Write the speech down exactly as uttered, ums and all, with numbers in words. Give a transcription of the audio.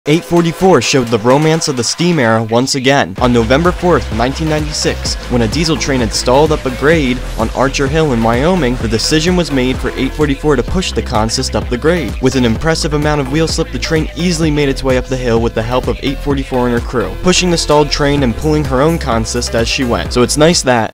eight forty-four showed the romance of the steam era once again. On November fourth, nineteen ninety-six, when a diesel train had stalled up a grade on Archer Hill in Wyoming, the decision was made for eight forty-four to push the consist up the grade. With an impressive amount of wheel slip, the train easily made its way up the hill with the help of eight forty-four and her crew, pushing the stalled train and pulling her own consist as she went. So it's nice that